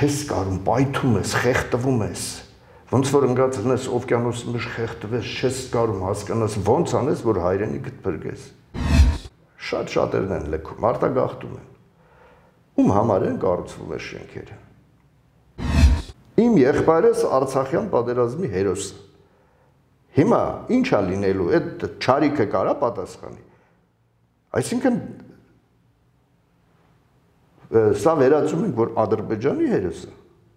չես կարում, պայթում ես, խեղդվում ես։ Ոնց որ ընկած ես օվկիանոսի մեջ խեղդվես, չես կարում հասկանաս ոնց անես, որ հայրենիքդ փրկես։ Շատ շատերն են լքում, արտագաղթում են։ Ում համար են կառուցվում այս շենքերը։ Իմ եղբայրս Արցախյան պատերազմի հերոսը։ Հիմա ի՞նչ է լինելու, այդ չարիքը կարա պատասխանի։ Այսինքն սա վերածում ենք, որ Ադրբեջանի հերոսը։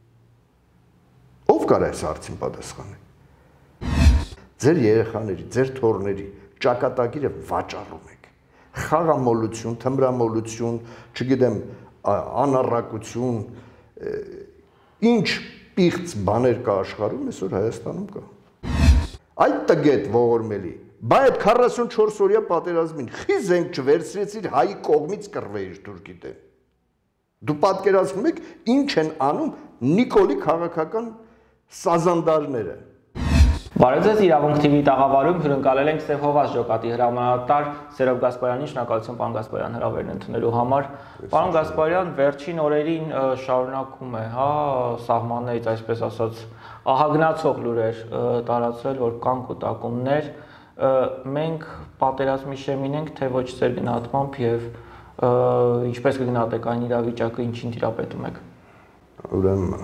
Ով կարա այս հարցին պատասխանի։ Ձեր երեխաների, ձեր թոռների ճակատագիրը վաճառում եք։ Խաղամոլություն, թմրամոլություն, չգիտեմ, անառակություն, ինչ պիղծ բաներ կա աշխարհում, այսօր Հայաստանում կա։ Այդ տգետ ողորմելի, բա այդ 44 օրյա պատերազմին խի զենք չվերցրեցիր հայի կողմից կռվեիր թուրքի դեմ։ Դու պատկերացնում եք ինչ են անում Նիկոլի քաղաքական սազանդարները։ Բարև ձեզ, Իրավունք TV տաղավարում հյուրընկալել ենք Սև Հովաս ջոկատի հրամանատար Սերով Գասպարյանին, շնորհակալություն պարոն Գասպարյան հրավերն ընդունելու համար։ Պարոն Գասպարյան, վերջին օրերին շարունակում է, սահմաններից, այսպես ասած, ահագնացող լուրեր տարածվել, որ կան կուտակումներ, մենք պատերազմի շեմին ենք, թե ոչ ձեր գնահատմամբ եւ ինչպես կգնահատեք այն իրավիճակը, ինչին տիրապետում եք։ Ուրեմն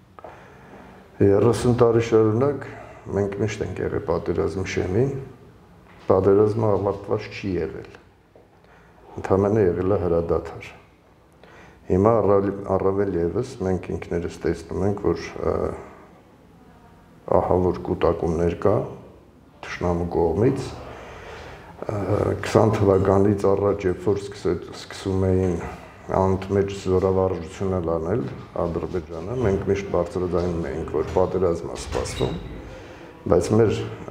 30 տարի շարունակ մենք միշտ ենք եղել պատերազմի շեմին, պատերազմը ավարտված չի եղել, ընդհանրապես եղել է հրադադար։ Հիմա առավել ևս մենք ինքներս տեսնում ենք, որ ահավոր կուտակումներ կա թշնամու կողմից, 20 թվականից առաջ, երբ որ սկսում էին անընդմեջ զորավարժություն անել Ադրբեջանը, մենք միշտ բարձրաձայնում էինք, որ պատերազմ է սպասվում, բայց մեր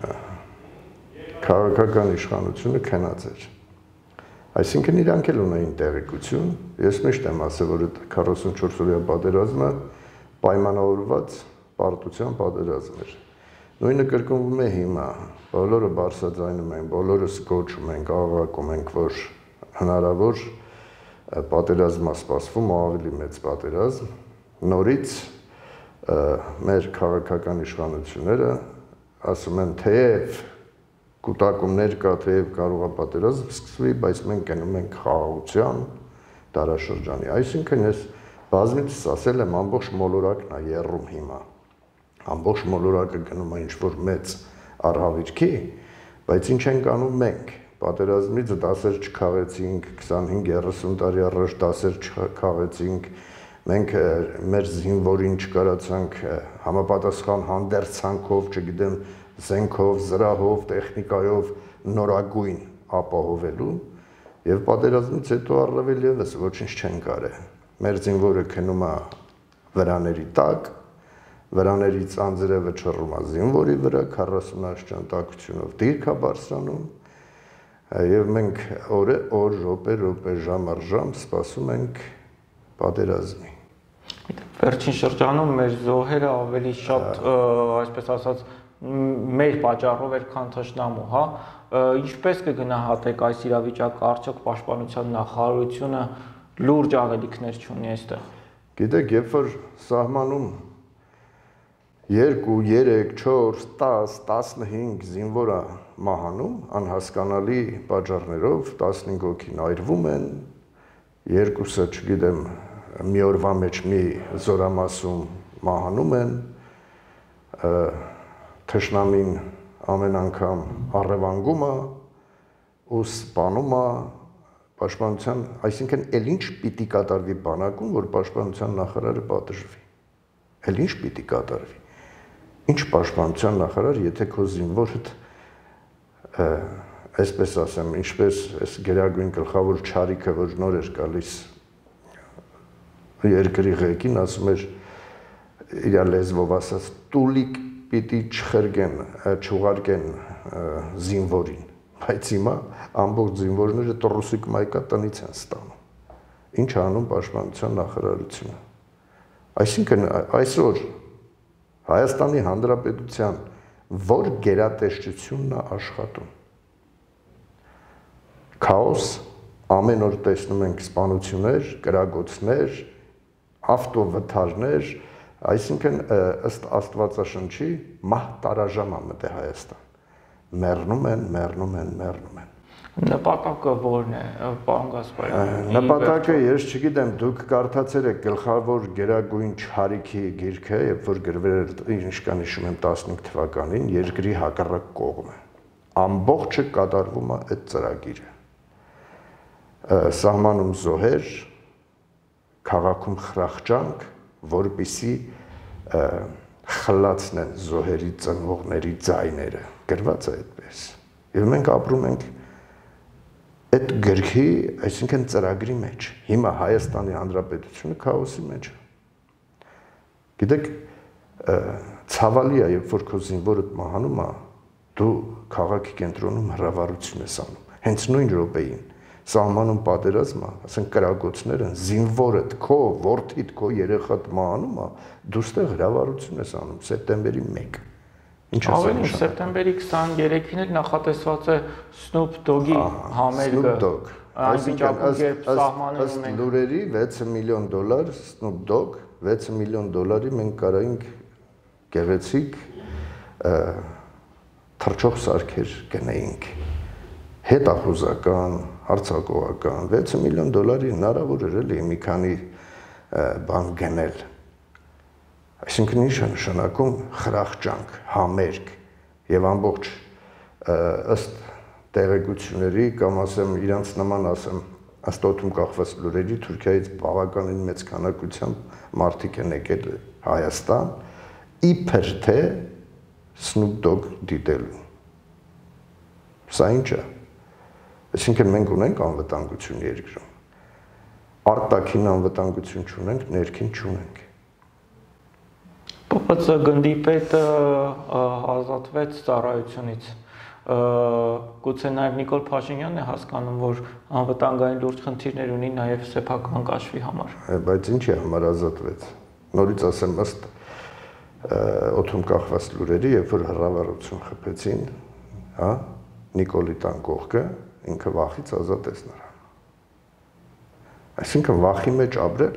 քաղաքական իշխանությունը քնած էր։ Այսինքն իրանք էլ ունեին տեղեկություն, ես միշտ եմ ասել, որ 44 օրյա պատերազմը պայմանավորված պարտության պատերազմ էր։ Նույնը կրկնվում է հիմա, բոլորը բարձրաձայնում են, բոլորս գոչում ենք, աղաղակում ենք, որ հնարավոր պատերազմը սպասվում, ավելի մեծ պատերազմ, նորից մեր քաղաքական իշխանությունները ասում են, թեև կուտակումներ կա, թեև կարող է պատերազմ սկսվի, բայց մենք գնում ենք խաղաղության դարաշրջանի։ Այսինքն ես բազմիցս ասել եմ, ամբողջ մոլորակն է եռում հիմա։ Ամբողջ մոլորակը գնում է ինչ-որ մեծ արհավիրքի, բայց ինչ ենք անում մենք։ Պատերազմից դասեր չքաղեցինք, 25-30 տարի առաջ դասեր չքաղեցինք, մենք մեր զինվորին չկարացանք համապատասխան հանդերձանքով, չգիտեմ, զենքով, զրահով, տեխնիկայով նորագույն ապահովելու եւ պատերազմից հետո առավել եւս ոչինչ չեն կարել։ Մեր զինվորը քնում է վրաների տակ, վրաներից անձրևը չռում է զինվորի վրա, 40 աշճան տաքությունով դիրք է բարձրանում եւ մենք օր, րոպե, ժամ առ ժամ սպասում ենք պատերազմի։ Վերջին շրջանում մեր զոհերը ավելի շատ, այսպես ասած, մեր պատճառով էր, քան թշնամու, հա։ Ինչպես կգնահատեք այս իրավիճակը, արդյոք պաշտպանության նախարարությունը լուրջ աղելիքներ չունի այստեղ։ Գիտեք, երբ որ սահմանում 2, 3, 4, 10, 15 զինվոր է մահանում, անհասկանալի պատճառներով, 15 հոգին այրվում են, 2-ը, չգիտեմ, մի օրվա մեջ մի զորամասում մահանում են, թշնամին ամեն անգամ առևանգում է ու սպանում է պաշտպանության, այսինքն էլ ինչ պիտի կատարվի բանակում, որ պաշտպանության նախարարը պատժվի, էլ ինչ պիտի կատարվի, ինչ պաշտպանության նախարար, եթե քո զինվորդ, այսպես ասեմ, ինչպես այս գերագույն գլխավոր չարիքը, որ նոր էր գալիս երկրի ղեկին, ասում էր իր լեզվով ասած, տուլիկ պիտի չուղարկեն զինվորին, բայց հիմա ամբողջ զինվորները տռուսիկ մայկա տնից են ստանում։ Ինչ անում պաշտպանության նախարարությունը։ Այսինքն այսօր Հայաստանի Հանրապետության որ գերատեսչությունն է աշխատում։ Քաոս, ամեն օր տեսնում ենք սպանություններ, կրակոցներ, ավտովթարներ, այսինքն ըստ Աստվածաշնչի մահ տարաժամը մտե Հայաստան։ Մեռնում են։ Նպատակը ո՞րն է, պարոն Գասպարյան։ Նպատակը ես չգիտեմ, դուք կարդացել եք գլխավոր գերագույն չարիքի գիրքը, երբ որ գրվել էր, ինչ կան հիշում եմ 15 թվականին, երկրի հակառակ կողմը։ Ամբողջը կատարվում է այդ ծրագիրը։ Սահմանում զոհեր, քաղաքում խրախճանք, որպեսզի խլացնեն զոհերի ծնողների ձայները, գրված է այդպես։ Եվ մենք ապրում ենք այդ գրքի, այսինքն ծրագրի մեջ։ Հիմա Հայաստանի Հանրապետությունը քաոսի մեջ է։ Գիտեք, ցավալի է, երբ որ քո զինվորդ մահանում է, դու քաղաքի կենտրոնում հրավառություն ես անում։ Հենց նույն րոպեին սահմանում պատերազմը, ասենք կրակոցները, զինվորդ քո, որդիդ քո երեխադ մահանում է, դու ստեղ հրավառություն ես անում սեպտեմբերի 1։ Ինչ է Ավելի սեպտեմբերի 23-ին էլ նախատեսված է Snoop Dogg-ի համերգը։ Snoop Dogg։ Այսինքն ըստ լուրերի $6 միլիոն Snoop Dogg, $6 միլիոն մենք կարայինք գեղեցիկ թռչող սարքեր գնեինք։ Հետախուզական, հարձակողական $6 միլիոն հնարավոր էր էլի մի քանի բան գնել։ Այսինքն ինչ է նշանակում խրախճանք, համերգ եւ ամբողջ ըստ տեղեկությունների կամ ասեմ իրանց նման ասեմ աստոտում կախված լուրերի Թուրքիայից բավականին մեծ քանակությամբ մարդիկ են եկել Հայաստան իբր թե Snoop Dogg դիտելու։ Սա ինչ է։ Այսինքն մենք ունենք անվտանգություն երկրում։ Արտաքին անվտանգություն չունենք, ներքին չունենք։ ՊՊՑ գնդի պետը ազատվեց ծառայությունից։ Գուցե նաև Նիկոլ Փաշինյանն է հասկանում, որ անվտանգային լուրջ խնդիրներ ունի նաև սեփական կաշվի համար։ Բայց ինչի համար ազատվեց։ Նորից ասեմ ըստ օդում կախված լուրերի, երբ որ հրավառություն խփեցին, հա, Նիկոլի տան կողքը, ինքը վախից ազատեց նրան։ Այսինքն վախի մեջ ապրել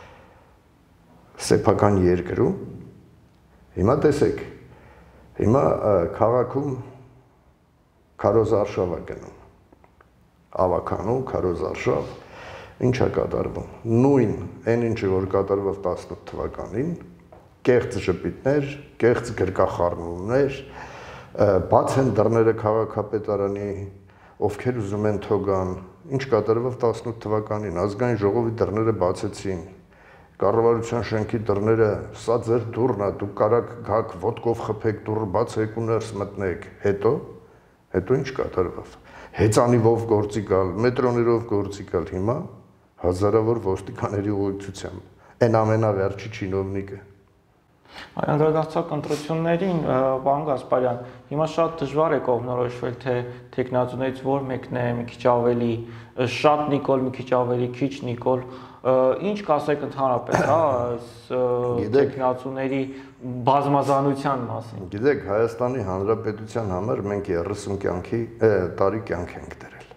սեփական երկրում։ Հիմա տեսեք, հիմա քաղաքում քարոզարշավ է գնում, ավականում քարոզարշավ, ինչ է կատարվում, նույն այն ինչը որ կատարվավ 18 թվականին, կեղծ ժպիտներ, կեղծ գրկախառնումներ, բաց են դռները քաղաքապետարանի, ովքեր ուզում են թողան, ինչ կատարվավ 18 թվականին, ազգային ժողովի դռները բացեցին, կառավարության շենքի դռները, սա ձեր դուռն է, դուք կարաք գաք ոտքով խփեք, դուռը բացեք ու ներս մտնեք, հետո ինչ կատարվավ, հեծանիվով գործի գալ, մետրոներով գործի գալ, հիմա հազարավոր ոստիկանների ուղեկցությամբ, այն ամենավերջի չինովնիկը։ Անդրադարձակ ընտրություններին, պարոն Գասպարյան, հիմա շատ դժվար է կողմնորոշվել, թե տեխնացուներից որ մեկն է մի քիչ ավելի, շատ Նիկոլ, մի քիչ ավելի քիչ Նիկոլ, ինչ կասեք ընդհանրապես, հա, այս տեխնացուների բազմազանության մասին։ Գիտեք, Հայաստանի Հանրապետության համար մենք 30 տարի կյանք ենք դրել։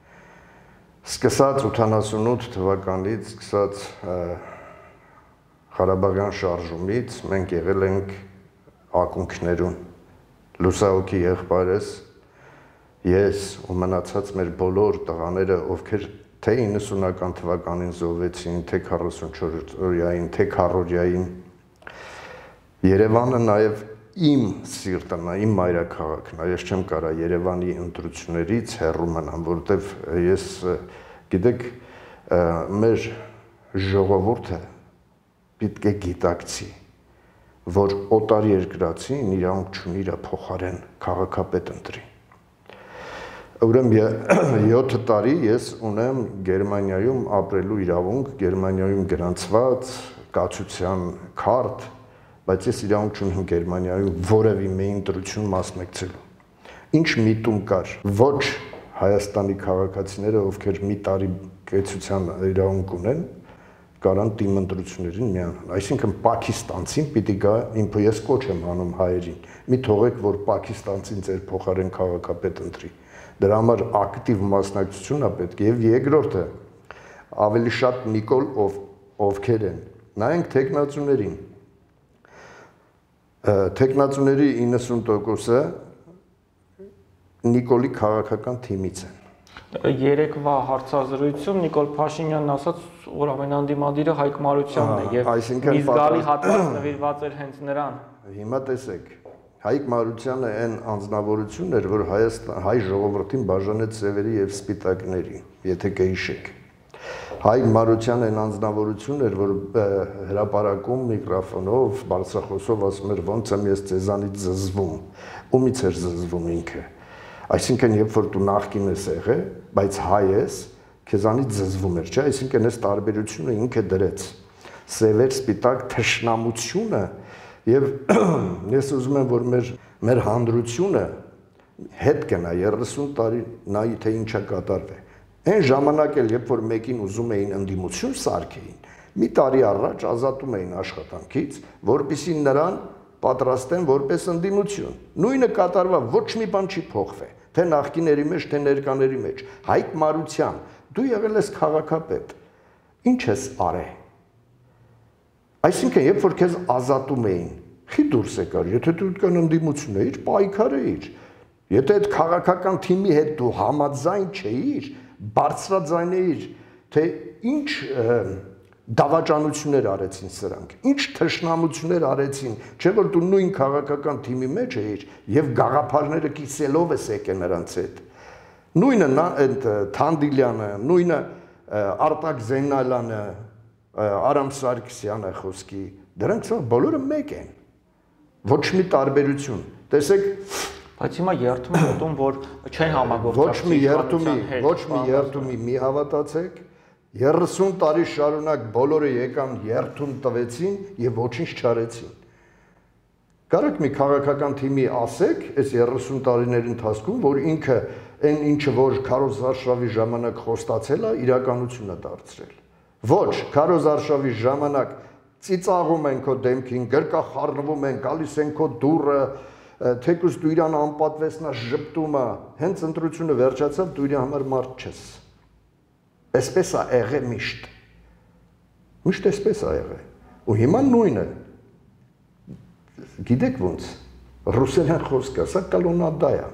Սկսած 88 թվականից, սկսած Ղարաբաղյան շարժումից մենք եղել ենք ակունքներում, լուսահոգի եղբայրս, ես ու մնացած մեր բոլոր տղաները, ովքեր թե 90-ական թվականին զոհվեցին, թե 44-օրյային, թե քառօրյային, Երևանը նաև իմ սիրտն է, իմ մայրաքաղաքն է, ես չեմ կարա Երևանի ընտրություններից հեռու մնամ, որովհետև ես, գիտեք, մեր ժողովուրդը պետք է գիտակցի, որ օտար երկրացին իրավունք չունի իր փոխարեն քաղաքապետ ընտրի։ Ուրեմն 7 տարի ես ունեմ Գերմանիայում ապրելու իրավունք, Գերմանիայում գրանցված կացության քարտ, բայց ես իրավունք չունեմ Գերմանիայում որևէ մի ընտրություն մասնակցելու։ Ինչ միտում կար, ոչ Հայաստանի քաղաքացիները, ովքեր մի տարի կեցության իրավունք ունեն, կարան թիմ ընտրություններին միանան։ Այսինքն Պակիստանցին պիտի գա, ես կոչ եմ անում հայերին, մի թողեք, որ Պակիստանցին ձեր փոխարեն քաղաքապետ ընտրի։ Դրա համար ակտիվ մասնակցություն է պետք եւ երկրորդը ավելի շատ Նիկոլ ովքեր են նայենք տեխնացուներին։ Տեխնացուների 90%-ը Նիկոլի քաղաքական թիմից են։ Երեկվա հարցազրույցում Նիկոլ Փաշինյանն ասաց, որ ամենանդիմադիրը Հայկ Մարությանն է եւ մի զգալի հատված նվիրված էր հենց նրան։ Հիմա տեսեք, Հայկ Մարությանը այն անձնավորությունն էր, որ հայ ժողովրդին բաժանեց սևերի եւ սպիտակների, եթե կհիշեք։ Հայկ Մարությանը այն անձնավորությունն էր, որ հրապարակում միկրոֆոնով, բարձրախոսով ասում էր ոնց եմ ես ձեզանից զզվում, ումից էր զզվում ինքը։ Այսինքն երբ որ դու նախկին ես եղել, բայց հայ ես, քեզանից զզվում էր, չէ՞, այսինքն այս տարբերությունը ինքը դրեց։ Սևեր, սպիտակ թշնամությունը եւ ես ուզում եմ որ մեր հանդրությունը հետ կնա 30 տարի նայի թե ինչա կատարվի։ Այն ժամանակ էլ երբ որ մեկին ուզում էին ընդդիմություն սարքեին, մի տարի առաջ ազատում էին աշխատանքից, որպեսզի նրան պատրաստեն որպես ընդդիմություն։ Նույնը կատարվա, ոչ մի բան չի փոխվել, թե նախկիների մեջ, թե ներկաների մեջ։ Հայկ Մարության, դու եղել ես քաղաքապետ։ Ինչ ես արել։ Այսինքն, երբ որ քեզ ազատում էին, խի դուրս եկար, եթե դու կան ընդդիմություն էիր, պայքար էիր։ Եթե այդ քաղաքական թիմի հետ դու համաձայն չէիր, բարձրաձայն էիր, թե ինչ դավաճանություններ արեցին սրանք, ինչ թշնամություններ արեցին, չէ՞ որ դու նույն քաղաքական թիմի մեջ էիր եւ գաղափարները կիսելով ես եկել նրանց հետ։ Նույնը Թանդիլյանը, նույնը Արտակ Զենալյանը, Արամ Սարգսյանը խոսքի, դրանք բոլորը մեկ են։ Ոչ մի տարբերություն։ Տեսեք, բայց հիմա երթում եմ ուտում, որ չեն համագործակցի։ Ոչ մի երթումի մի հավատացեք, 30 տարի շարունակ բոլորը եկան երթում տվեցին եւ ոչինչ չարեցին։ Կարեք մի քաղաքական թիմի ասեք, այս 30 տարիների ընթացքում, որ ինքը այն ինչը որ Քարոզ Արշավի ժամանակ խոստացել է, իրականություն է դարձրել։ Ոչ, Քարոզ Արշավի ժամանակ ծիծաղում են քո դեմքին, գրկախառնվում են, գալիս են քո դուռը, թեկուզ դու իրան անպատվեսնա ժպտում է, հենց ընտրությունը վերջացավ, դու իր համար մարդ չես։ Այսպես է եղել միշտ։ Միշտ այսպես է եղել։ Ու հիմա նույնը։ Գիտեք ոնց, ռուսերեն խոսքը, սա կալոնադա է։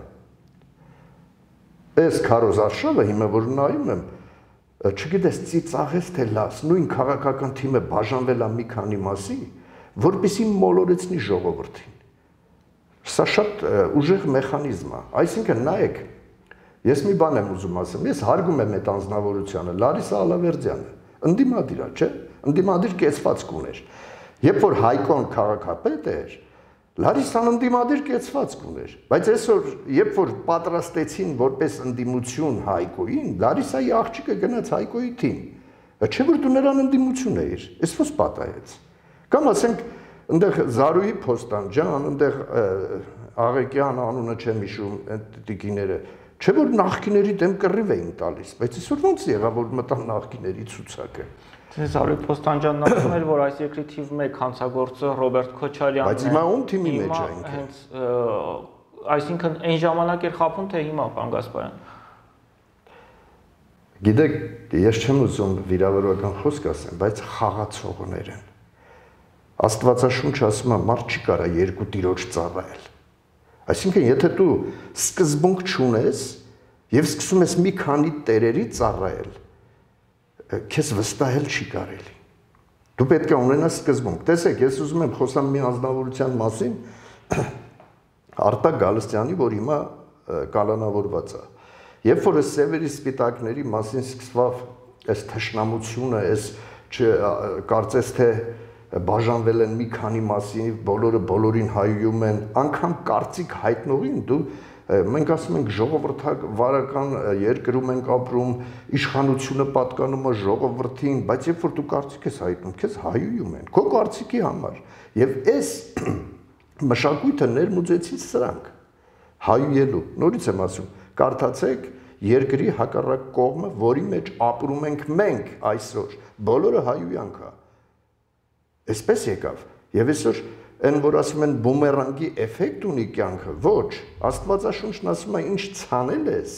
Այս Քարոզ Արշավը հիմա որ նայում եմ, չգիտես ծիծաղես թե լաս, նույն քաղաքական թիմը բաժանվել է մի քանի մասի, որպեսզի մոլորեցնի ժողովրդին։ Սա շատ ուժեղ մեխանիզմ է։ Այսինքն նայեք, ես մի բան եմ ուզում ասեմ, ես հարգում եմ այդ անձնավորությունը, Լարիսա Ալավերդյանը, ընդդիմադիր է, չէ՞, ընդդիմադիր կեցվածք ուներ։ Երբ որ Հայկոն քաղաքապետ էր, Լարիսան ընդդիմադիր կեցվածք ուներ, բայց այսօր երբ որ պատրաստեցին որպես ընդդիմություն Հայկոյին, Լարիսայի աղջիկը գնաց Հայկոյի թիմ։ Չէ՞ որ դու նրան ընդդիմություն էիր, այս ո՞նց պատահեց։ Կամ ասենք այնտեղ Զարուհի Փոստանջան, այնտեղ Աղեկյան անունը չեմ հիշում, այդ տիկիները, չէ՞ որ նախկիների դեմ կռիվ էին տալիս, բայց այսօր ո՞նց եղավ որ մտան նախկիների ցուցակը։ Զարուհի Փոստանջանն ասում էր, որ այս երկրի թիվ 1 հանցագործը Ռոբերտ Քոչարյանն է։ Բայց հիմա ում թիմի մեջ է ինքը։ Հենց այսինքն այն ժամանակ էր խափում, թե հիմա, պարոն Գասպարյան։ Գիտեք, ես չեմ ուզում վիրավորական խոսք ասեմ, բայց խաղացողներ են։ Աստվածաշունչը ասում է, մարդ չի կարա երկու տիրոջ ծառայել։ Այսինքն, եթե դու սկզբունք չունես եւ սկսում ես մի քանի տերերի ծառայել, քեզ վստահել չի կարելի։ Դու պետք է ունենաս սկզբունք։ Տեսեք, ես ուզում եմ խոսամ մի անձնավորության մասին, Արտակ Գալստյանի, որ հիմա կալանավորված է։ Երբ որ սևերի սպիտակների մասին սկսավ այս թշնամությունը, այս կարծես թե բաժանվել են մի քանի մասի, բոլորը բոլորին հայում են, անգամ կարծիք հայտնողին դու մենք ասում ենք ժողովրդավարական երկրում ենք ապրում, իշխանությունը պատկանում է ժողովրդին, բայց երբ որ դու կարծիք ես հայտնում, քեզ հայում են, քո կարծիքի համար։ Եվ այս մշակույթը ներմուծեցին սրանք հայելու։ Նորից եմ ասում, կարդացեք երկրի հակառակ կողմը, որի մեջ ապրում ենք մենք այսօր, բոլորը հայույանք է։ Այսպես եկավ։ Եվ այսօր Այն որ ասում են բումերանգի էֆեկտ ունի կյանքը, ոչ, Աստվածաշունչն ասում է ինչ ցանել ես,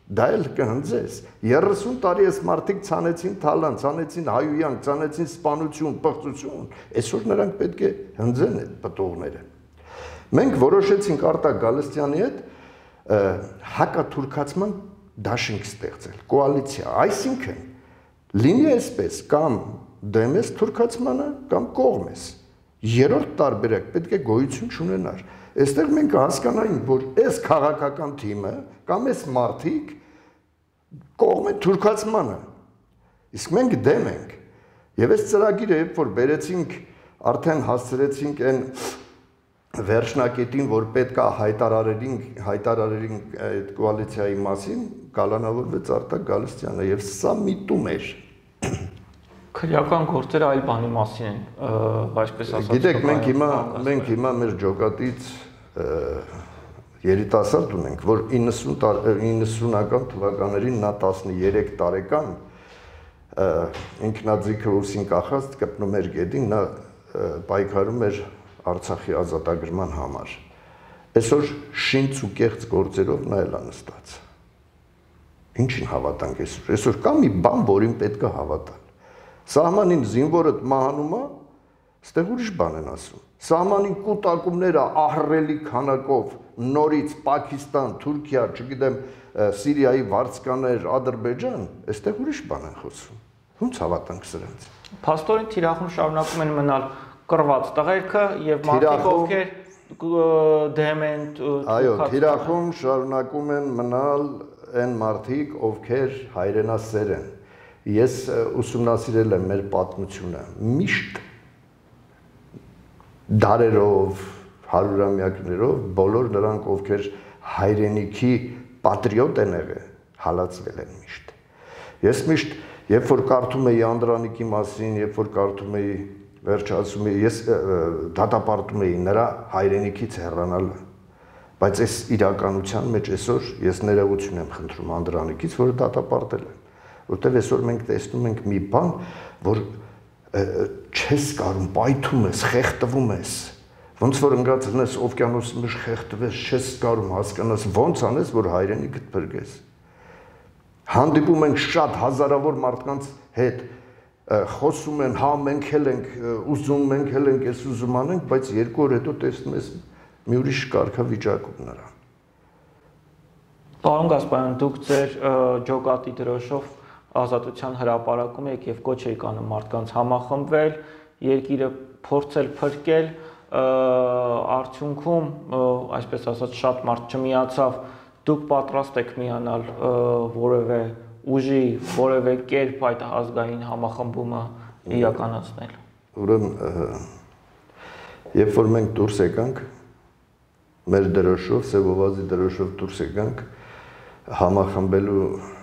դա էլ կհնձես։ 30 տարի այս մարդիկ ցանեցին թալան, ցանեցին հայույանք, ցանեցին սպանություն, պղծություն, այսօր նրանք պետք է հնձեն այդ պտուղները։ Մենք որոշեցինք Արտակ Գալստյանի հետ հակաթուրքացման դաշինք ստեղծել, կոալիցիա, այսինքն լինի այսպես, կամ դեմ ես թուրքացմանը, կամ կողմ ես։ Երրորդ տարբերակ պետք է գոյություն չունենար։ Այստեղ մենք հասկանայինք, որ այս քաղաքական թիմը կամ այս մարդիկ կողմ են թուրքացմանը։ Իսկ մենք դեմ ենք։ Եվ այս ծրագիրը, երբ որ բերեցինք, արդեն հասցրեցինք այն վերջնակետին, որ պետք է հայտարարեին այդ կոալիցիայի մասին, կալանավորվեց Արտակ Գալստյանը եւ սա միտում էր։ Քրեական գործերը այլ բանի մասին են, այսպես ասած։ Գիտեք, մենք հիմա մեր ջոկատից երիտասարդ ունենք, որ 90-ական թվականներին նա 13 տարեկան ինքնաձիգը ուսին կախած կպնում էր գետին, նա պայքարում էր Արցախի ազատագրման համար։ Այսօր շինց ու կեղծ գործերով նա էլ անստաց։ Ինչին հավատանք այսօր։ Այսօր կա մի բան, որին պետք է հավատալ։ Սահմանին զինվորդ մահանում է, ստեղ ուրիշ բան են ասում։ Սահմանին կուտակումները ահռելի քանակով նորից Պակիստան, Թուրքիա, չգիտեմ, Սիրիայի վարձկաներ, Ադրբեջան, այստեղ ուրիշ բան են խոսում։ Ոնց հավատանք սրանց։ Փաստորեն թիրախում շարունակում են մնալ կռված տղերքը եւ մարդիկ, ովքեր դեմ են այո, թիրախում շարունակում են մնալ այն մարդիկ, ովքեր հայրենասեր են։ Ես ուսումնասիրել եմ մեր պատմությունը, միշտ դարերով, հարյուրամյակներով բոլոր նրանք, ովքեր հայրենիքի պատրիոտ են եղել, հալածվել են միշտ։ Ես միշտ, երբ որ կարդում էի Անդրանիկի մասին, երբ որ կարդում էի վերջացում էի, ես դատապարտում էի նրա հայրենիքից հեռանալը, բայց այս իրականության մեջ այսօր ես ներողություն եմ խնդրում Անդրանիկից, որը դատապարտել եմ, որտեղ այսօր մենք տեսնում ենք մի բան, որ չես կարում, պայթում ես, խեղդվում ես, ոնց որ ընկած լնես օվկիանոսի մեջ խեղդվես, չես կարում հասկանաս, ոնց անես, որ հայրենիքդ փրկես։ Հանդիպում ենք շատ հազարավոր մարդկանց հետ, խոսում են, հա մենք էլ ենք ուզում, մենք էլ ենք այս ուզում անենք, բայց 2 օր հետո տեսնում ես մի ուրիշ կարգավիճակում նրան։ Պարոն Գասպարյան, դուք ձեր ջոկատի դրոշով ազատության հրապարակում եք եւ կոչ եք անում մարդկանց համախմբվել, երկիրը փորձել փրկել, արդյունքում, այսպես ասած, շատ մարդ չմիացավ, դուք պատրաստ եք միանալ որևէ ուժի, որևէ կերպ այդ ազգային համախմբումը իրականացնել։ Ուրեմն, երբ որ մենք դուրս եկանք, մեր դրոշով, Սևովազի դրոշով դուրս եկանք, համախմբելու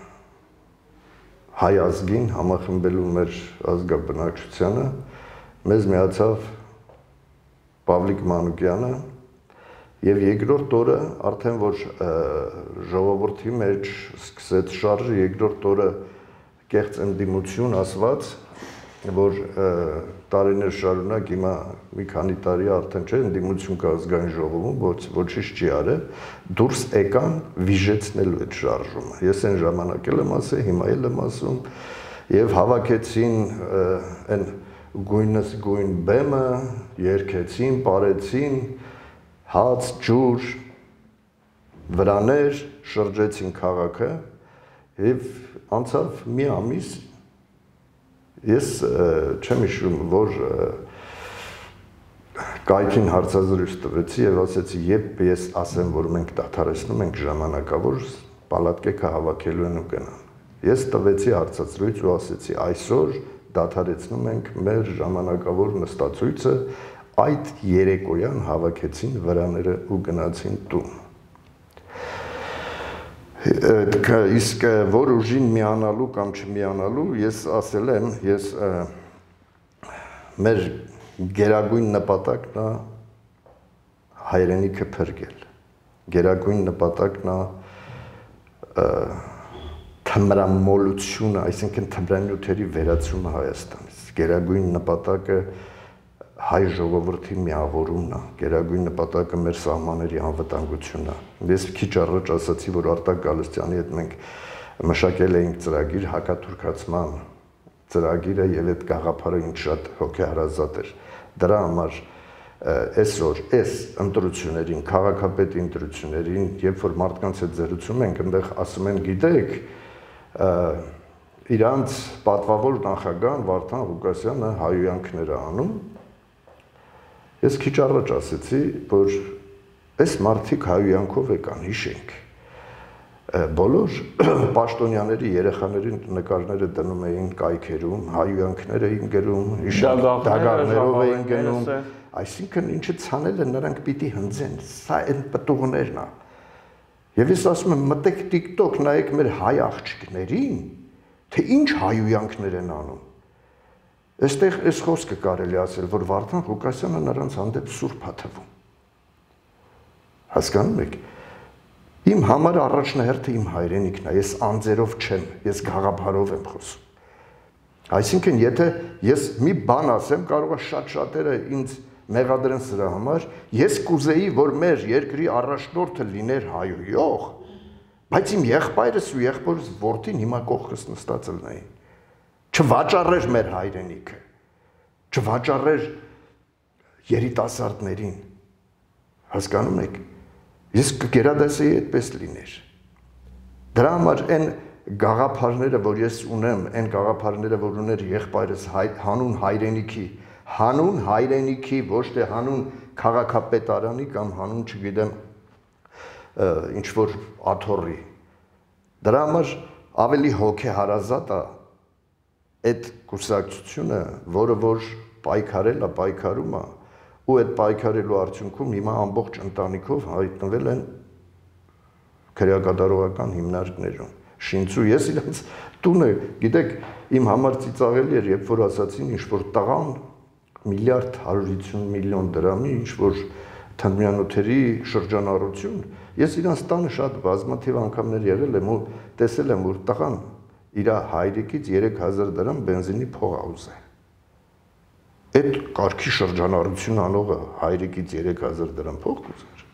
հայ ազգին, համախմբելու մեր ազգաբնակչությանը, մեզ միացավ Պավլիկ Մանուկյանը եւ երկրորդ օրը արդեն որ ժողովրդի մեջ սկսեց շարժը, երկրորդ օրը կեղծ ընդդիմություն ասված, որ տարիներ շարունակ հիմա մի քանի տարի արդեն չէ ընդդիմություն կա ազգային ժողովում, ոչինչ չի արել, դուրս եկան վիժեցնելու այդ շարժումը։ Ես այն ժամանակ էլ եմ ասել, հիմա էլ եմ ասում, եւ հավաքեցին այն գույնս գույն բեմը, երգեցին, պարեցին, հաց, ջուր, վրաներ, շրջեցին քաղաքը եւ անցավ մի ամիս ես չեմ հիշում, որ կայքին հարցազրույց տվեցի եւ ասեցի, երբ ես ասեմ, որ մենք դադարեցնում ենք ժամանակավոր, պալատկեքը հավաքելու են ու գնան։ Ես տվեցի հարցազրույց ու ասեցի, այսօր դադարեցնում ենք մեր ժամանակավոր նստածույցը, այդ երեկոյան հավաքեցին վրաները ու գնացին տուն։ Իսկ որ ուժին միանալու կամ չմիանալու, ես ասել եմ, ես մեր գերագույն նպատակն է հայրենիքը փրկել։ Գերագույն նպատակն է թմրամոլությունը, այսինքն թմրանյութերի վերացումը Հայաստանից։ Գերագույն նպատակը հայ ժողովրդի միավորումն է, գերագույն նպատակը մեր սահմանների անվտանգությունն է։ Ես քիչ առաջ ասացի, որ Արտակ Գալստյանի հետ մենք մշակել էինք ծրագիր հակաթուրքացման ծրագիրը եւ այդ գաղափարը ինձ շատ հոգեհարազատ էր։ Դրա համար այսօր այս ընտրություններին, քաղաքապետի ընտրություններին, երբ որ մարդկանց հետ զրուցում ենք, այնտեղ ասում են, գիտեք, իրանց պատվավոր նախագահ Վարդան Ղուկասյանը հայհոյանքներ է անում։ Ես քիչ առաջ ասեցի, որ այս մարդիկ հայհոյանքով եկան, հիշենք։ Բոլոր պաշտոնյաների երեխաների նկարները դնում էին կայքերում, հայհոյանքներ էին գրում, դագաղներով էին գնում, այսինքն ինչը ցանել են նրանք պիտի հնձեն, սա այն պտուղներն է։ Եվ ես ասում եմ, մտեք TikTok նայեք մեր հայ աղջիկներին, թե ինչ հայհոյանքներ են անում։ Այստեղ այս խոսքը կարելի ասել, որ Վարդան Ղուկասյանը նրանց հանդեպ սուրբ է թվում։ Հասկանում եք։ Իմ համար առաջնահերթը իմ հայրենիքն է, ես անձերով չեմ, ես գաղափարով եմ խոսում։ Այսինքն, եթե ես մի բան ասեմ, կարող է շատ-շատերը ինձ մեղադրեն սրա համար, ես կուզեի, որ մեր երկրի առաջնորդը լիներ հայհոյող, բայց իմ եղբայրս ու եղբորս որդին հիմա կողքս նստած լինեին։ Չվաճառեր մեր հայրենիքը, չվաճառեր երիտասարդներին։ Հասկանում եք։ Ես կգերադասեի այդպես լիներ։ Դրա համար այն գաղափարները, որ ես ունեմ, այն գաղափարները, որ ուներ եղբայրս հանուն հայրենիքի, ոչ թե հանուն քաղաքապետարանի կամ հանուն, չգիտեմ, ինչ որ աթոռի։ Դրա համար ավելի հոգեհարազատ է այդ կուսակցությունը, որը որ պայքարել է, պայքարում է, ու այդ պայքարելու արդյունքում հիմա ամբողջ ընտանիքով հայտնվել են քրեակատարողական հիմնարկներում։ Շինցու ես իրենց տունը, գիտեք, իմ համար ծիծաղելի էր, երբ որ ասացին, ինչ որ տղան միլիարդ 150 միլիոն դրամի, ինչ որ թմրանյութերի շրջանառություն, ես իրենց տանը շատ բազմաթիվ անգամներ եղել եմ ու տեսել եմ, որ տղան իր հայրիկից 3000 դրամ բենզինի փող ա ուզել։ Այդ կարգի շրջանառություն անողը հայրիկից 3000 դրամ փող կուզեր։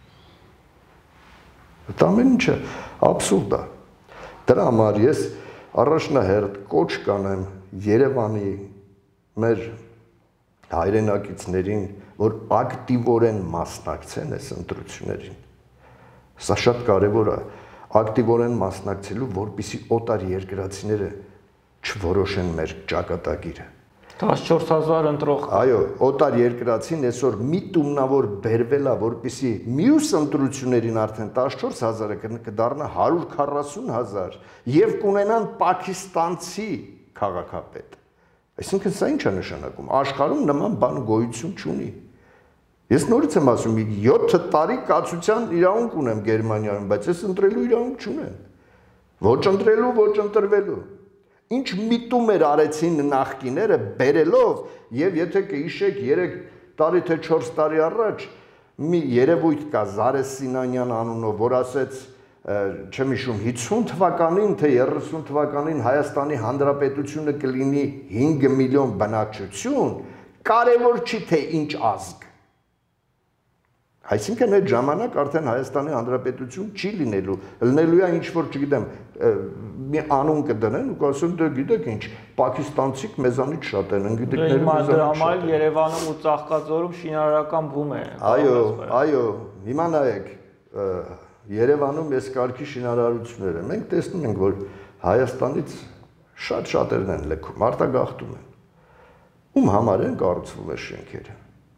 Դա ամեն ինչը աբսուրդ է։ Դրա համար ես առաջնահերթ կոչ կանեմ Երևանի մեր հայրենակիցներին, որ ակտիվորեն մասնակցեն այս ընտրություններին։ Սա շատ կարևոր է, ակտիվորեն մասնակցելու, որպեսզի օտար երկրացիները չորոշեն մեր ճակատագիրը։ 14000 ընտրող։ Այո, օտար երկրացին այսօր մի տումնավոր բերվել է, որպեսզի մյուս ընտրություններին արդեն 14000-ը կդառնա 140000 եւ կունենան պակիստանցի քաղաքապետ։ Այսինքն սա ինչ է նշանակում։ Աշխարհում նման բան գոյություն չունի։ Ես նորից եմ ասում, 7 տարի կացության իրավունք ունեմ Գերմանիայում, բայց ես ընտրելու իրավունք չունեմ։ Ոչ ընտրելու, ոչ ընտրվելու։ Ինչ միտումեր արեցին նախկիները բերելով եւ եթե կհիշեք 3 տարի թե 4 տարի առաջ մի երևույթ կա Զարես Սինանյան անունով, որ ասեց, չեմ հիշում 50 թվականին թե 30 թվականին Հայաստանի Հանրապետությունը կլինի 5 միլիոն բնակչություն, կարևոր չի թե ինչ ազգ։ Այսինքն այդ ժամանակ արդեն Հայաստանի Հանրապետություն չի լինելու է ինչ որ չգիտեմ մի անուն կդնեն ու կասեն դե գիտեք ինչ պակիստանցիք մեզանից շատ են ընկերները մեզանից շատ են Երևանում ու Ծաղկաձորում շինարարական բում է այո հիմա նայեք Երևանում այս կարգի շինարարությունները մենք տեսնում ենք որ Հայաստանից շատ-շատերն են լքում արտագաղթում են ում համար են կառուցվում այս շենքերը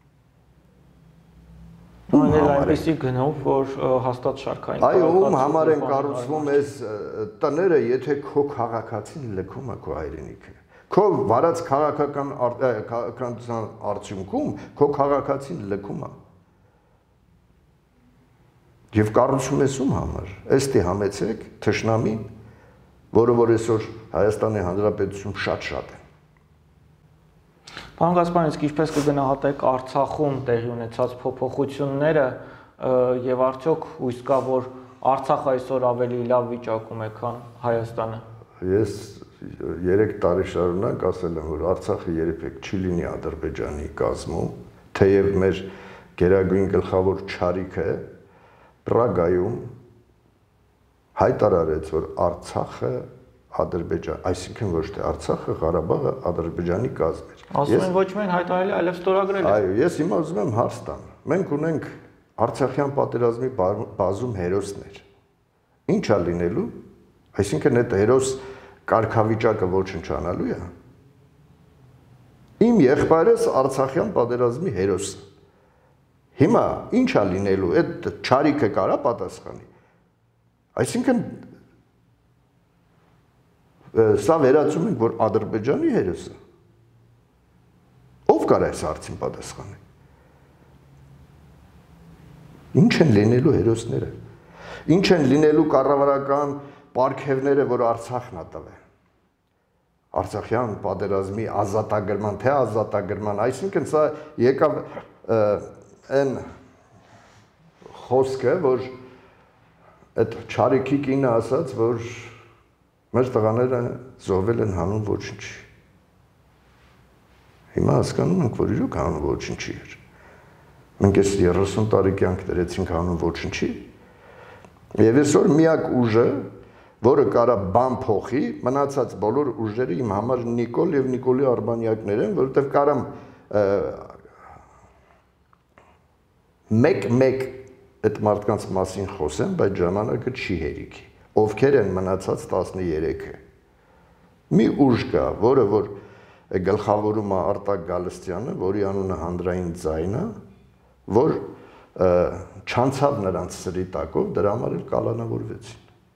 Անել այնպեսի գնով, որ հաստատ շարքային Այո, ում համար են կառուցվում այս տները, եթե քո քաղաքացին լքում է քո հայրենիքը։ Քո վարած քաղաքական արդյունքում քո քաղաքացին լքում է։ Եվ կառուցում ես ում համար։ Էստի համեցեք թշնամին, որը որ այսօր Հայաստանի Հանրապետություն շատ է։ Պարոն Գասպարյան, ինչպես կգնահատեք Արցախում տեղի ունեցած փոփոխությունները եւ արդյոք հույս կա, որ Արցախը այսօր ավելի լավ վիճակում է, քան Հայաստանը։ Ես 3 տարի շարունակ ասել եմ, որ Արցախը երբեք չի լինի Ադրբեջանի կազմում, թեև մեր գերագույն գլխավոր չարիքը Պրագայում հայտարարեց, որ Արցախը Ադրբեջան, այսինքն ոչ թե Արցախը, Ղարաբաղը Ադրբեջանի կազմ էր։ Ասում են ոչ միայն հայտարարել, այլև ստորագրել։ Այո, ես հիմա ուզում եմ հարց տամ։ Մենք ունենք Արցախյան պատերազմի բազում հերոսներ։ Ինչ է լինելու։ Այսինքն այդ հերոս կարգավիճակը ոչնչանալու է։ Իմ եղբայրս Արցախյան պատերազմի հերոսը։ Հիմա ինչ է լինելու, այդ չարիքը կարա պատասխանի։ Այսինքն սա վերածում ենք, որ Ադրբեջանի հերոսը։ Ով կարա այս հարցին պատասխանի։ Ինչ են լինելու հերոսները։ Ինչ են լինելու կառավարական պարգևները, որ Արցախն է տվել։ Արցախյան պատերազմի ազատագրման, թե ազատագրման, այսինքն սա եկավ այն խոսքը, որ այդ չարիքի կինը ասաց, որ մեր տղաները զոհվել են հանուն ոչնչի։ Հիմա հասկանում ենք, որ իրոք հանուն ոչնչի էր։ Մենք այս 30 տարի կյանք դրեցինք հանուն ոչնչի։ Եվ այսօր միակ ուժը, որը կարա բան փոխի, մնացած բոլոր ուժերը իմ համար Նիկոլ եւ Նիկոլի Արբանյակներ են, որովհետեւ կարամ մեկ այդ մարդկանց մասին խոսեմ, բայց ժամանակը չի հերիքի։ Ովքեր են մնացած 13-ը։ Մի ուժ կա, որը որ գլխավորում է Արտակ Գալստյանը, որի անունը հանրային ձայն է, որ չանցավ նրանց սրի տակով, դրա համար էլ կալանավորվեցին։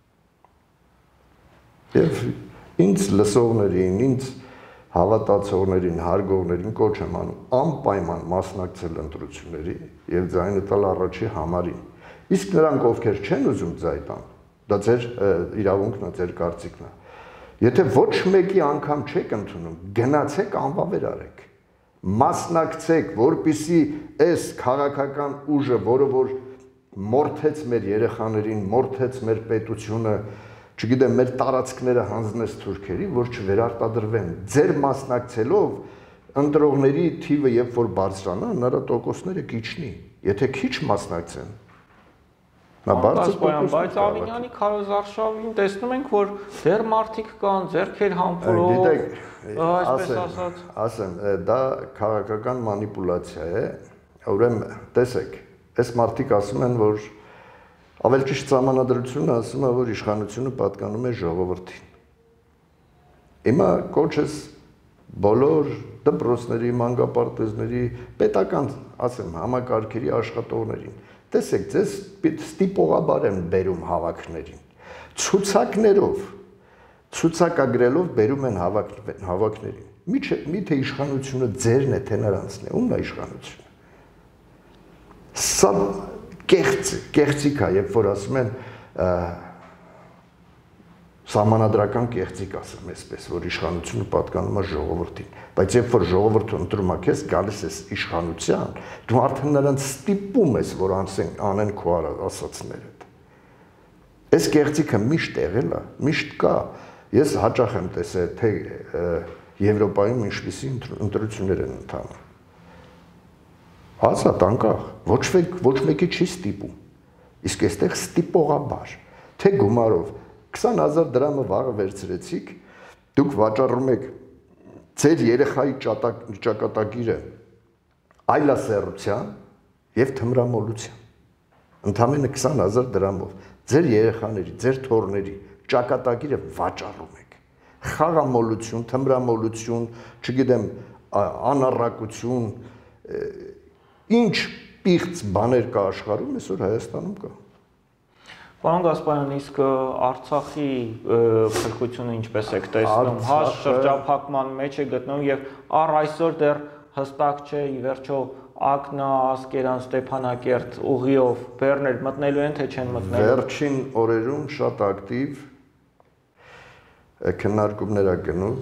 Եվ ինձ լսողներին, ինձ հավատացողներին, հարգողներին կոչ եմ անում անպայման մասնակցել ընտրությունների եւ ձայնը տալ առաջի համարին։ Իսկ նրանք ովքեր չեն ուզում ձայն տան, դա ձեր իրավունքն է, ձեր կարծիքն է։ Եթե ոչ մեկի անգամ չեք ընդունում, գնացեք անվավեր արեք։ Մասնակցեք, որպիսի այս քաղաքական ուժը, որը որ մորթեց մեր երեխաներին, մորթեց մեր պետությունը, չգիտեմ, մեր տարածքները հանձնեց թուրքերի, որ չվերարտադրվեն։ Ձեր մասնակցելով ընտրողների թիվը երբ որ բարձրանա, նրա տոկոսները կիչնի։ Եթե քիչ մասնակցեն, նա բարձր տոկոս։ Բայց Ավինյանի քարոզարշավին տեսնում ենք, որ դեռ մարդիկ կան, ձեռքեր համբուրող, այսպես ասած։ Ասեմ, դա քաղաքական մանիպուլյացիա է։ Ուրեմն, տեսեք, այս մարդիկ ասում են, որ ավելի ճիշտ սահմանադրությունը ասում է, որ իշխանությունը պատկանում է ժողովրդին։ Հիմա կոչես բոլոր դպրոցների, մանկապարտեզների, պետական, ասեմ, համակարգերի աշխատողներին։ Տեսեք, ձեզ ստիպողաբար են բերում հավաքներին։ Ցուցակներով, ցուցակագրելով բերում են հավաքներին։ Միթե իշխանությունը ձերն է, թե նրանցն է, ումն է իշխանությունը։ Սա կեղծիք է, երբ որ ասում են սահմանադրական կեղծիք, ասեմ այսպես, որ իշխանությունը պատկանում է ժողովրդին, բայց երբ որ ժողովուրդը ընտրում է քեզ, գալիս ես իշխանության, դու արդեն նրանց ստիպում ես, որ անեն քո ասածները։ Այս կեղծիքը միշտ եղել է, միշտ կա։ Ես հաճախ եմ տեսել, թե Եվրոպայում ինչպիսի ընտրություններ են ընթանում։ Ազատ անկախ, ոչ մեկի չի ստիպում, իսկ այստեղ ստիպողաբար, թե գումարով 20,000 դրամը վաղը վերցրեցիք, դուք վաճառում եք ձեր երեխայի ճակատագիրը այլասեռության եւ թմրամոլության, ընդամենը 20,000 դրամով, ձեր երեխաների, ձեր թոռների ճակատագիրը վաճառում եք, խաղամոլություն, թմրամոլություն, չգիտեմ, անառակություն, ինչ պիղծ բաներ կա աշխարհում, այսօր Հայաստանում կա։ Պարոն Գասպարյան, իսկ Արցախի փրկությունը ինչպես եք տեսնում, հաշ շրջափակման մեջ է գտնվում եւ առ այսօր դեռ հստակ չէ, ի վերջո Ակնա, Ասկերան, Ստեփանակերտ ուղիով բեռներ մտնելու են, թե չեն մտնելու։ Վերջին օրերում շատ ակտիվ քննարկումներ ա գնում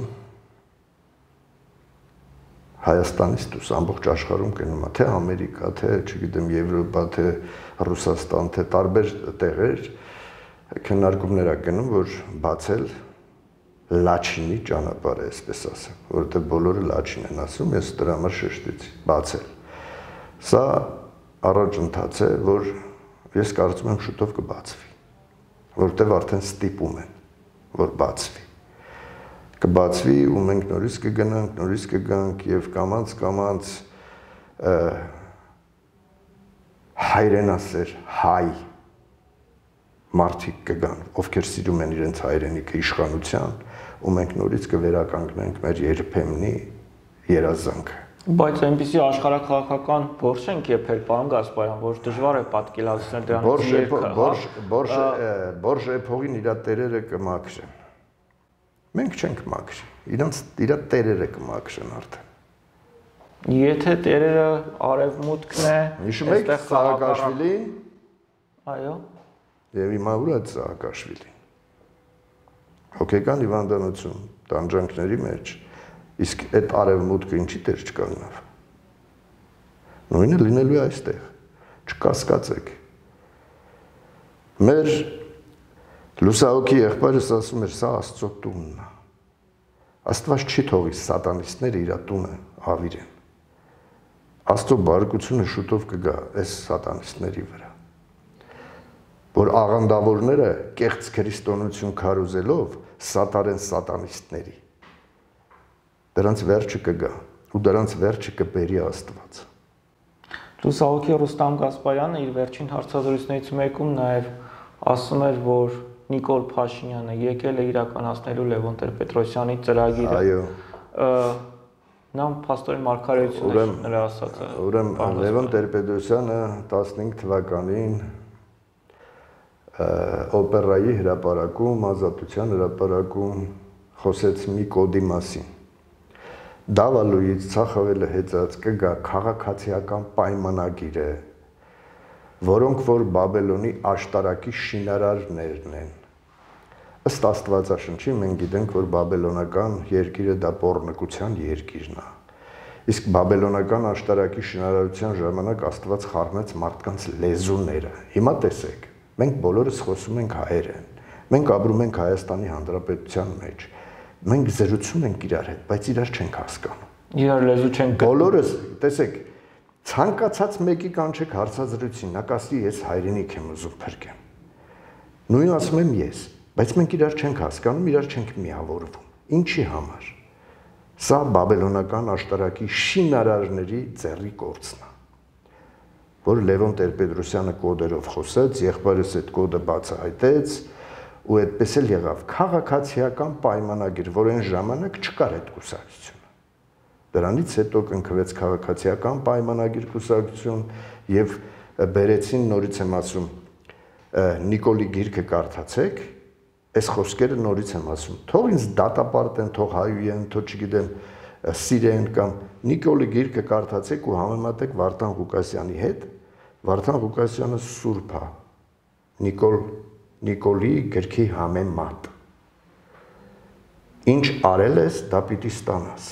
Հայաստանից դուրս ամբողջ աշխարհում գնում է, թե Ամերիկա, թե, չգիտեմ, Եվրոպա, թե Ռուսաստան, թե տարբեր տեղեր քննարկումներ ա գնում, որ բացել Լաչինի ճանապարհը, այսպես ասեմ, որովհետև բոլորը Լաչին են ասում, ես դրա համար շեշտեցի, բացել։ Սա առաջընթաց է, որ ես կարծում եմ շուտով կբացվի, որտեղ արդեն ստիպում են, որ բացվի։ Կբացվի ու մենք նորից կգանք եւ կամած հայրենասեր հայ մարդիկ կգան, ովքեր սիրում են իրենց հայրենիքը իշխանության, ու մենք նորից կվերականգնենք մեր երբեմնի երազանքը։ Բայց այնպիսի աշխարհակաղակական որոշ ենք եփել, պարոն Գասպարյան, որ դժվար է պատկերացնել դրանից երկը։ Բորժ էփողին իր տերերը կմաքրեն։ Մենք չենք մաքրի, իր տերերը կմաքրեն արդեն։ Եթե տերերը արևմուտքն է, հիշում եք Սահակաշվիլին։ Այո։ Եվ հիմա ուր է Սահակաշվիլին։ Հոգեկան հիվանդանոցում, տանջանքների մեջ, իսկ այդ արևմուտքը ինչի տեր չկանգնավ։ Նույնը լինելու է այստեղ, չկասկածեք։ Մեր լուսահոգի եղբայրս ասում էր, սա Աստծո տունն է։ Աստված չի թողի սատանիստները իր տունը ավիրեն։ Աստծո բարկությունը շուտով կգա այս սատանիստների վրա, որ աղանդավորները կեղծ քրիստոնություն քարոզելով սատարեն սատանիստների։ Դրանց վերջը կգա, ու դրանց վերջը կբերի Աստված։ Լուսահոգի Ռուստամ Գասպարյանը իր վերջին հարցազրույցներից մեկում նաև ասում էր, որ Նիկոլ Փաշինյանը եկել է իրականացնելու Լևոն Տեր-Պետրոսյանի ծրագիրը։ Այո։ Նա փաստորեն մարգարեություն է նրա ասածը։ Ուրեմն Լևոն Տեր-Պետրոսյանը 15 թվականին օպերայի հրապարակում, ազատության հրապարակում խոսեց մի կոդի մասին։ Դավալույից ցախավելը հեծած կգա քաղաքացիական պայմանագիրը, որոնք որ Բաբելոնի աշտարակի շինարարներն են։ Ըստ Աստվածաշնչի մենք գիտենք, որ բաբելոնական երկիրը դա պոռնկության երկիրն է։ Իսկ բաբելոնական աշտարակի շինարարության ժամանակ Աստված խառնեց մարդկանց լեզուները։ Հիմա տեսեք, մենք բոլորս խոսում ենք հայերեն։ Մենք ապրում ենք Հայաստանի Հանրապետության մեջ։ Մենք զրուցում ենք իրար հետ, բայց իրար չենք հասկանում։ Իրար լեզու չենք գտնում։ Բոլորս, տեսեք, ցանկացած մեկի կանչեք հարցազրույցին, նա կասի ես հայրենիք եմ ուզում փրկեմ։ Նույն ասում եմ ես, բայց մենք իրար չենք հասկանում, իրար չենք միավորվում։ Ինչի համար։ Սա բաբելոնական աշտարակի շինարարների ձեռի գործն է, որ Լևոն Տեր-Պետրոսյանը կոդերով խոսեց, եղբայրս այդ կոդը բացահայտեց, ու այդպես էլ եղավ քաղաքացիական պայմանագիր, որ այն ժամանակ չկար այդ կուսակցությունը։ Դրանից հետո կնքվեց քաղաքացիական պայմանագիր կուսակցություն եւ բերեցին, նորից եմ ասում, Նիկոլի գիրքը կարդացեք, այս խոսքերը նորից եմ ասում, թող ինձ դատապարտեն, թող հայուեն, թող չգիտեմ, սիրեն կամ Նիկոլի գիրքը կարդացեք ու համեմատեք Վարդան Ղուկասյանի հետ, Վարդան Ղուկասյանը սուրբ է, Նիկոլի գրքի համեմատ։ Ինչ արել ես, դա պիտի ստանաս։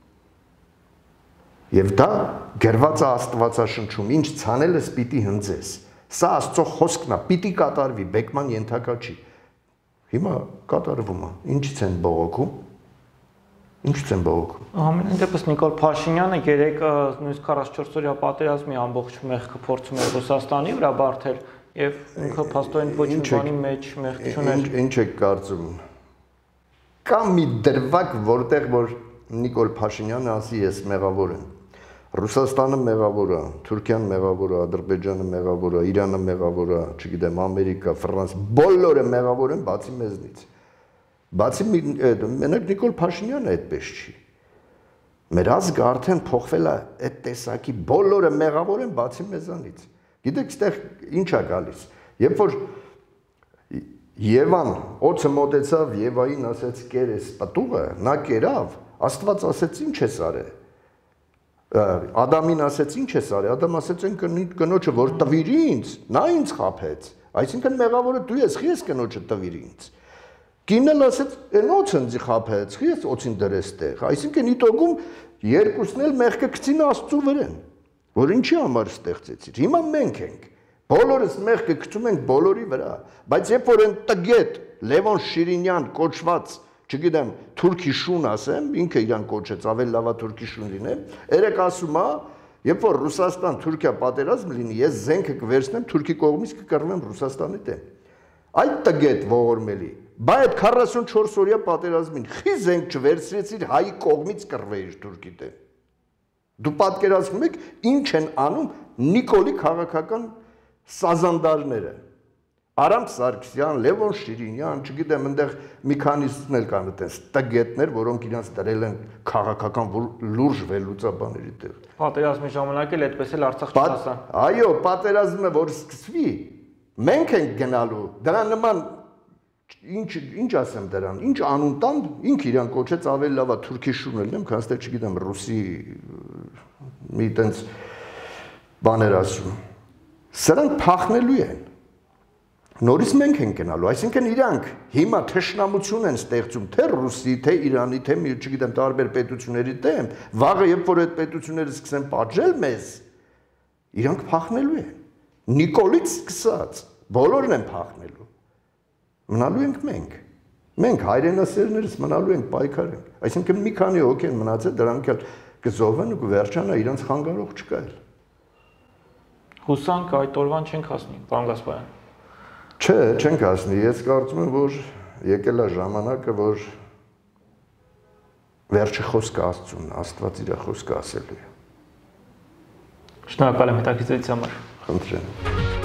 Եվ դա գրված է Աստվածաշնչում, ինչ ցանել ես, պիտի հնձես։ Սա Աստծո խոսքն է, պիտի կատարվի, բեկման ենթակա չի։ Հիմա կատարվում է։ Ինչից են բողոքում։ Ինչից են բողոքում։ Ամեն դեպս Նիկոլ Փաշինյանը երեք նույնիսկ 44-օրյա պատերազմի ամբողջ մեղքը փորձում էր Ռուսաստանի վրա բարթել եւ ինքը փաստորեն ոչ մի բանի մեջ մեղք չուներ։ Ինչ եք կարծում։ Կա մի դրվագ, որտեղ որ Նիկոլ Փաշինյանը ասի ես մեղավոր եմ։ Ռուսաստանը մեղավոր է, Թուրքիան մեղավոր է, Ադրբեջանը մեղավոր է, Իրանը մեղավոր է, չգիտեմ, Ամերիկա, Ֆրանսիա, բոլորը մեղավոր են, բացի մեզնից։ Բացի մենակ Նիկոլ Փաշինյանը այդպես չի։ Մեր ազգը արդեն փոխվել է այդ տեսակի, բոլորը մեղավոր են, բացի մեզանից։ Գիտեք, այստեղ ինչ է գալիս։ Երբ որ Եվան օծը մոտեցավ Եվային ասեց կերես պտուղը, նա կերավ, Աստված ասեց ինչ ես արել։ Ադամին ասեց ինչ ես արել, Ադամ ասեց այն կնոջը որ տվիր ինձ, նա ինձ խաբեց։ Այսինքն մեղավորը դու ես, խի ես կնոջը տվիր ինձ։ Կինն էլ ասեց այն օծը ինձ խաբեց, խի ես օծին դրես տեղ։ Այսինքն իտոգում երկուսն էլ մեղքը գցին Աստծո վրան, որ ինչի համար ստեղծեցիր։ Հիմա մենք ենք բոլորս մեղքը գցում ենք բոլորի վրա, բայց երբ որ այն տգետ Լևոն Շիրինյան կոչված, չգիտեմ, թուրքի շուն ասեմ, ինքը իրան կոչեց, ավելի լավա թուրքի շուն լինեմ, երեք ասում է, Երբ որ Ռուսաստան-Թուրքիա պատերազմ լինի, ես զենքը կվերցնեմ Թուրքի կողմից կկռվեմ Ռուսաստանի դեմ։ Այդ տգետ ողորմելի, բայց այդ 44 օրյա պատերազմին խի զենք չվերցրեցիր հայի կողմից կռվեիր Թուրքի դեմ։ Դու պատկերացնում եք ինչ են անում Նիկոլի քաղաքական սազանդարները։ Արամ Սարգսյան, Լևոն Շիրինյան, չգիտեմ, այնտեղ մի քանիսն էլ կան այդպես տգետներ, որոնք իրենց դրել են քաղաքական լուրջ վերլուծաբաների տեղ։ Պատերազմի ժամանակ էլ այդպես էլ Արցախ չհասան։ Այո, պատերազմը որ սկսվի, մենք ենք գնալու։ Դրա նման ինչ ասեմ դրան, ինչ անուն տան, ինք իրան կոչեց ավելի լավ է թուրքի շուն ելնեմ, քան թե չգիտեմ, ռուսի մի տենց բաներ ասում։ Սրանք փախնելու են։ Նորից մենք ենք գնալու, այսինքն իրանք հիմա թշնամություն են ստեղծում թե Ռուսի, թե Իրանի, թե մի չգիտեմ տարբեր պետությունների դեմ, վաղը երբ որ այդ պետությունները սկսեն պատժել մեզ, իրանք փախնելու են։ Նիկոլից սկսած բոլորն են փախնելու։ Մնալու ենք մենք։ Մենք հայրենասերներս մնալու ենք պայքարենք։ Այսինքն մի քանի հոգի են մնացել, դրանք էլ կզոհվեն ու կվերջանա, իրանց խանգարող չկա էլ։ Հուսանք այդ օրվան չենք հասնի, պարոն Գասպարյան։ Չէ, չենք հասնի, ես կարծում եմ, որ եկել է ժամանակը, որ վերջի խոսքը Աստծուն, Աստված իր խոսքը ասելու է։ Շնորհակալ եմ հետաքրքրության համար։ Խնդրեմ։